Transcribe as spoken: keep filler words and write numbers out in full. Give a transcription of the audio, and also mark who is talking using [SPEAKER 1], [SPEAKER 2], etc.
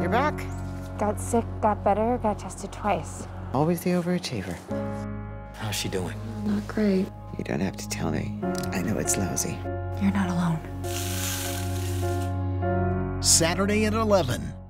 [SPEAKER 1] You're back.
[SPEAKER 2] Got sick, got better, got tested twice.
[SPEAKER 1] Always the overachiever.
[SPEAKER 3] How's she doing?
[SPEAKER 2] Not great.
[SPEAKER 1] You don't have to tell me. I know it's lousy.
[SPEAKER 2] You're not alone.
[SPEAKER 4] Saturday at eleven.